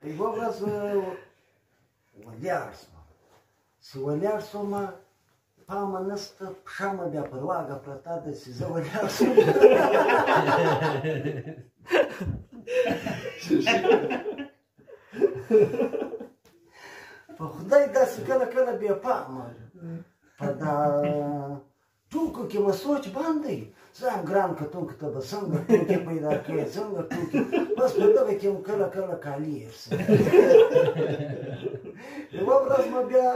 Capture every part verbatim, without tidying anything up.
یوه ورځ ولاړ شوم چې ولاړ شوم پامه نشته پښه مې بیا پر واګه پرته ده چې زه ولاړ شوم په خدای داسې کله کله بې پامه په دا ټوکو کې مې سوچ باندې زه هم ګران کتونکو ته به څنګه ټوکې پیدا کړې څنګه ټوکې بس په دغه کې هم کله کله کالي هېر شي یوه ورځ مې بیا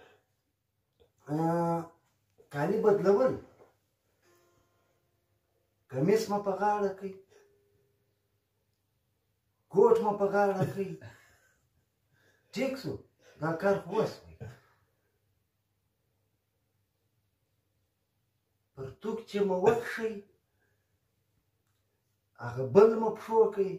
کالي بدلول کمیس مې په غاړه کړي کوټ مې په غاړه کړي ټیک شو دا کار خو وشوی پرتوګ چې مې وکښی هغه بل مې پښو کړي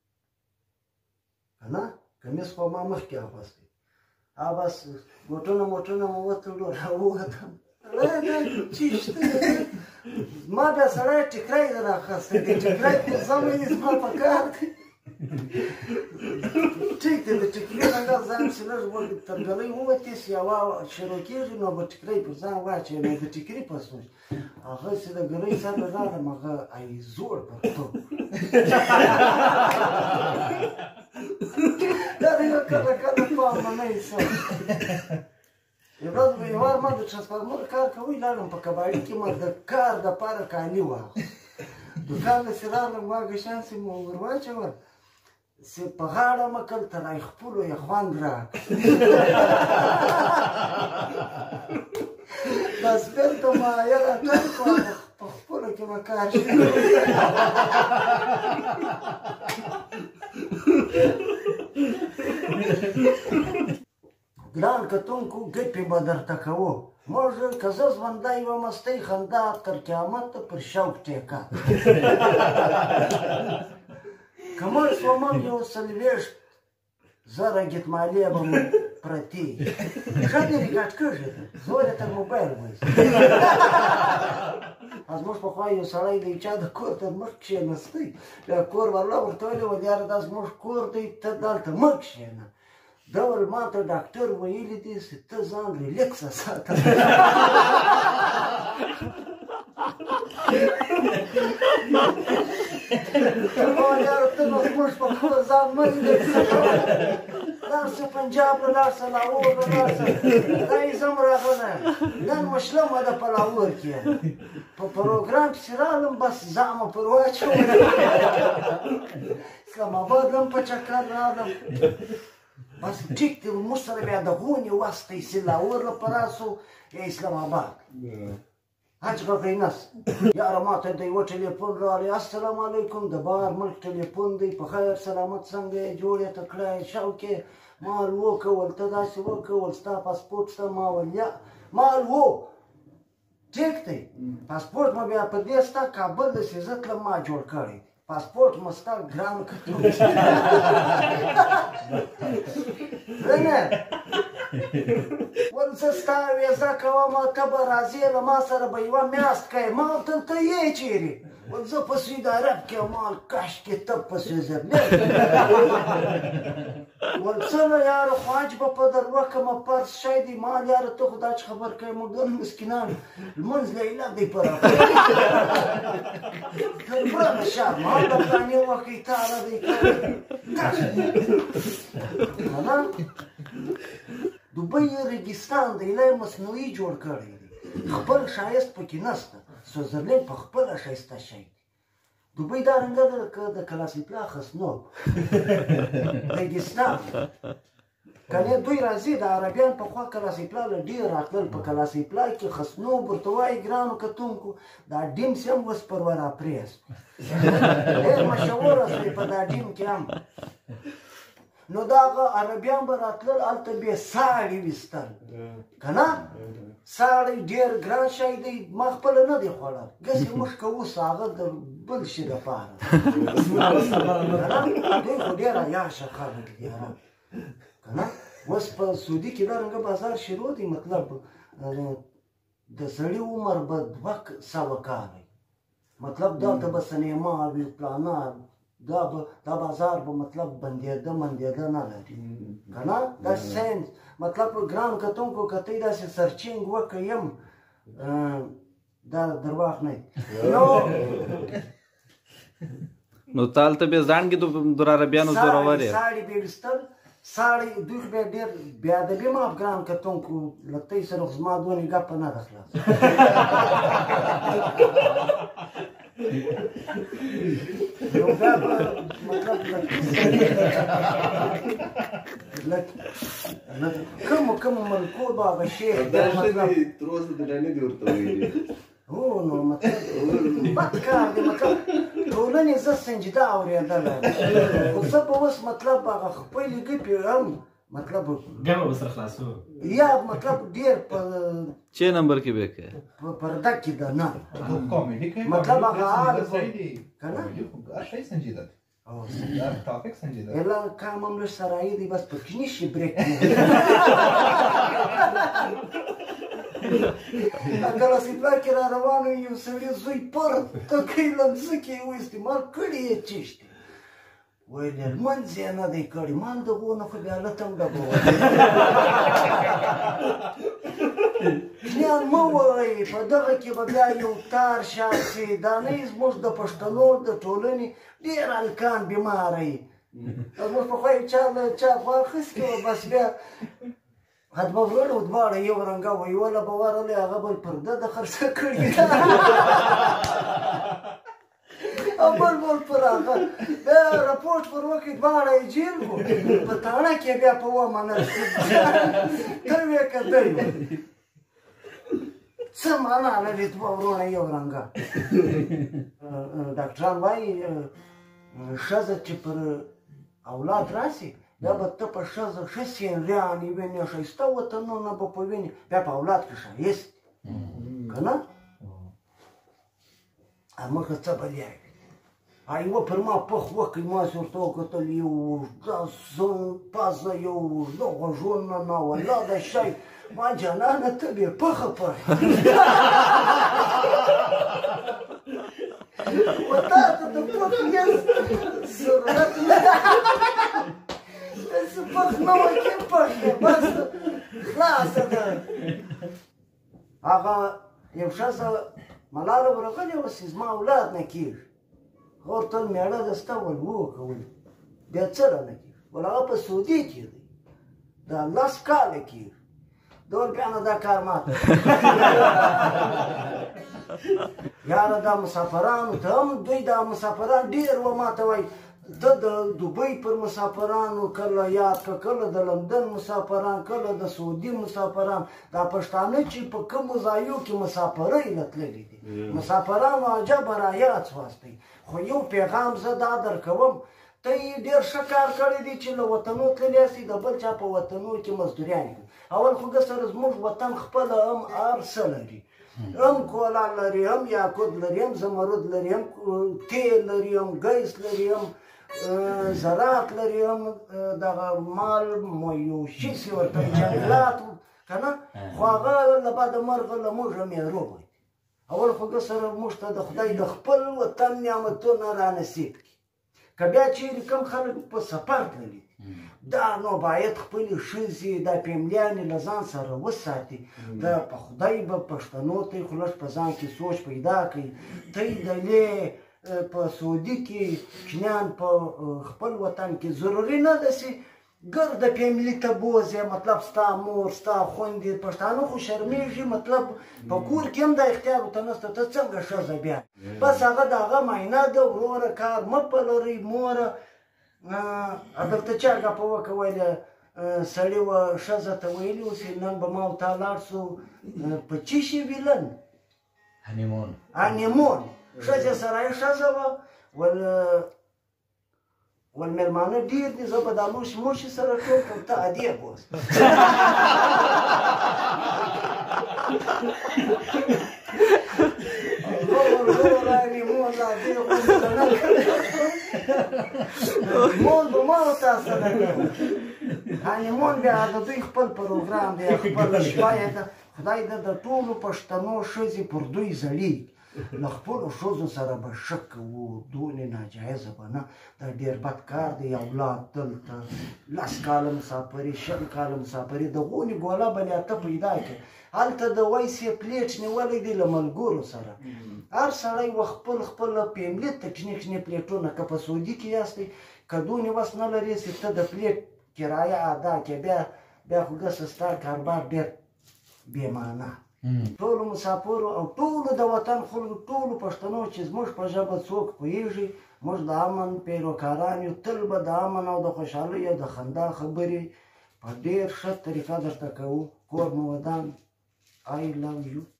که نه کمیس خو ما مخکې اغوستی هغه بس بوټونه موټونه مې وتړو راووتم چې شته زما بیا سړی ټیکری دی رااخیستی دی ټیکری خو زمه یې زما په کار دی ټیک دی د ټیکري رنګه ځان چې لږ ترګلۍ ووتې چې هوا شروع کېږي نو به ټیکری پر ځان واچوي نو د ټیکري په سوچ هغه چې د ګلۍ سر ته راغلم هغه ای زوړ پرتوب دا د یو کله کله پامه نه ایسم یوه ورځ یوه وار ما د ټرانسفارمر کار کوی لاړم په کباړي کې ما د کار دپاره کالي واخیست دوکان داسې راغلم واګه شان چې مې ور واچول چې په غاړه مې کړ تر خپلو یې خوند راکړ بس بېرته مایه راټول کړه په خپلو کې مې کار شروع ګران کتونکو ګپې به درته کوو موږ که زه ژوندی وم ستی خندا تر قیامته پر شوق ټیکه که مړ شوم یو څلوېښت زره ګیتمالې به مو پرتې ښه دې ریکارډ کړی ده زور یې تر موبایل وایست زموږ پخوا یو سړی د چا د کور تر مخ کښېنستی بیا کور والا ورته ویلې ویل یاره دا زموږ کور دی ته دلته مه کښېنه دا ول ما ته ډاکټر ویلي دي چې ته ځان ریلیکسه ساته یاره ته نو زموږ په کور ځان مه ریلیکسه کوه لاړ شه پنجاب له لاړ شه لاهور له لاړ شه دا یې زم راغلی نن مې شلمه ده په لاهور کې په پروګرام پسې راغلم بس ځان مې پر واچوم اسلام آباد هم په چکر راغلم بس ټیک دی موږ سره بیا د غونې وس دی چې لاهور لپاره سو یا اسلام آباد هیڅ غږی نشته یاره ما ته د یوه ټلیفون راغلی السلام علیکم د بهر ملک ټلیفون دی په خیر سلامت څنګه یې جوړ یې ته کړی شوق یې مال وکول ته داسې وکول ستا پاسپورټ شته ما ویل یا مال و ټیک دی پاسپورټ مې بیا په دې ستا کابل د سې تلم ما جوړ کړی پاسپورټ مې ستا ګران کتونکی نه ول زه ستا ویزه کوم ته به راځې له ما سره به یوه میاشت کوې ما ورته ته یې چیرې ول زه په سوید عرب کې مال کاشکې ته په سویزرلینډ ول څنګه یاره خو حج به په در وکړمه فرض شی دی مال یاره ته خو دا چې خبر کوې موږ ګڼ مسکینان لمونځ لیله دی په راکړی تر برغه شه مال به فلانې وکړئ تاره دی کوې که نه دوبۍ ریګستان دی لا یې مصنوعي جوړ کړی دی خپل ښایست پکې نشته سویزرلینډ په خپله ښایسته شی دی دوبۍ دا رنګه ده لکه د کلاسیپلا خسنو ریګستان کنې دوی راځي د عربیان پخوا کلاسیپلا له ډېر راتلل په کلاسیپلا کې خسنو ورته وایي ګرانو کتونکو دا ډیم چې هم اوس پر ور اپرېز ډېر مشهوره شوې په دا ډیم کې هم نو دا هغه عربیان به راتلل هلته به یې ساړې ویستل که نه ساړی ډېر ګران شی دی ما خپله نه دی خوړل ګسې موږ کوو هغه د بل شي دپاره دوی خو ډېر عیاشه خلک دي که نه اوس په سعودي کې دا رنګه بازار شروع دی مطلب د سړي عمر به دوه سوه کاله مطلب دلته به سینما وي پلانه دا بازار به مطلب بندېده مندېده نه لري که نه دا ساینس مطلب ګران کتونکو که ته داسې سرچینګ وکړه یم دا درواغ نه نو نو تال ته به ځان کې د عربیانو زورور یې ساړي به ویستل ساړي دوی خو بیا ډېر بې ادبي م ګران کتونکو له تۍ سره خو زما دونې ګپه نه ده خلاصه نو بیا به مطلب له کومو کومو ملکو به هغه شیخ تر اوسه د ډانې دې ورته ویلي هو نو مطلب بد کار دی مطلب ټولنې زه سنجیده اورېدلی خو زه به اوس مطلب هغه خپلې ګپې هم مطلب ګپه به سره خلاصو یا مطلب ډېر په چه نمبر کې به کې په پرده کې ده نه کامیډي کوي مطلب هغه عاد صحیح دی کنه هر شی سنجیده دی او هر ټاپک سنجیده دی الا کام هم لږ سرایي دی بس پکې نشي بریک کله چې پلار کې را روان وي یو سړي زوی پورته کوي له مځکې یې وایستې ما کړي یې چیشتې ویل یې لمونځ یې نه دی کړی ما د غونه خو بیا لته هم ډبولی کلیان مه وایي په دغه کې به بیا یو تار شاسي دا نه زموږ د پښتنو د ټولنې ډېر هلکان بیماره یي زموږ پخوا یو چا له چا خوا اخیستې وه بس بیا حد به وړو دواړه یو رنګه وه یوله به ورغلی هغه بل پرده د خرڅه کړې ده او بل بل پر هغه بیا رپورټ پر وکړي دواړه یې جیل وو په تاڼه کې بیا په ومنل ته وې که دی وو څه معنا لري دوه وروڼه یو رنګه ډاکټران وایي ښځه چې پر اولاد راسي بیا به ته په ښځه ښه سینریانې وینې ښایسته وطنونه به په وینې بیا په اولاد کې ښایست که نه مخه څه بلیا وي یوه پر ما پخ وکړي ماسې ورته وکتل یو اوږده پزه یو اوږده غوږونه ناولاده شی ما جانانه ته بې پخه پخ و تا ته د پخ هېڅ ضرورت نه داسې پخ نه وه چې پخ یې بس خلاصه ده هغه یو ښځه ملاله ورغلې وه چې زما اولاد نه کېږي هغه ورته ویل مېړه ده ستا ول وو کول بیا څه رانه کېږي ول هغه په سعودي کې دی دا لس کاله کېږي ده ول بیا نو دا کار ماته یاره دا مسافرانو ته هم دوی دا مسافران ډېر وه ماته وایي ده د دوبۍ پر مسافرانو کله یاد که کله د لندن مسافران کله د سعودي مسافران دا پښتانه چې په کومو ځایو کې مسافرۍ له تللي دي مسافرانو عجبه رایاد سواستئ خو یو پیغام زه دا درکوم ته یې ډېر ښه کار کړی دی چې له وطنو تللی یاستئ د بل چا په وطنو کې مزدوریانې کوي اول خو ده سره زموږ وطن خپله هم هر څه لري هم کولا لري هم یاقوت لري هم زمرد لري هم تیل لري هم ګیس لري هم زراعت لري هم دغه مال مویوشي ورته جنګلات که نه خو هغه له بعد مرغه له موږ مېروب وي اول خو ده سره موږ ته د خدای د خپل وطن نعمتونه رانصیب کړي که بیا چیرې کوم خلک په سفر تللي دا نو باید خپلې ښځې دا فیملیانې له ځان سره وساتي دا په خدای به پښتنو ته یې خو لږ په ځان کې سوچ پیدا کړي ته یې دلې په سعودي کې چینیان په خپل وطن کې ضروري نه ده چې ګرده فیملي ته بوځې مطلب ستا مور ستا خویندې پښتانه خو شرمېږي مطلب په کور کې هم دا اختیار ورته نشته ته څنګه ښځه بیا بس هغه د هغه معاینه ده وروره کار مه پلرئ موره دلته چا ګپه وکړه ویله سړي وه ښځه ته ویلي اوس نن به ما او تا لاړ شو په چی شي ویلن هنیمون هنیمون ښځې سره یې ښځه وه ول ول مېلمانه ډېر دي زه به دا لوښي موښي سره ټول کړم ته ادیب اوسه مون به ما او تا سره کوو هنیمون بیا د دوی خپل پروګرام دی خپله شپه یې ده خدای ده د ټولو پښتنو ښځې پر دوی زړېږي له خپلو ښځو سره به ښه کوو، دونې ناجایزه به نه. دا ډېر بد کار دی. اولاد دلته لس کاله مسافري، شل کاله مسافري، د غونې ګوله به ته پیدا کړې. هلته د ویسې پلیټ نیولی دی له ملګرو سره. هر سړی و خپل خپل فیملي ته چنې چنې پلیټونه، که په سعودي کې یاستئ، که دونې وس نه لرې چې ته د پلیټ کرایه ادا کړې، بیا بیا خو ګسه ستا کاروبار ډېر بې معنا. ټولو مسافرو او ټولو د وطن خلکو، ټولو پښتنو چې زموږ په ژبه څوک پوهېږي، موږ د امن پیروکاران یو. تل به د امن او د خوشحالۍ او د خندا خبرې په ډېر ښه طریقه درته کوو. کور مو ودان. I love you.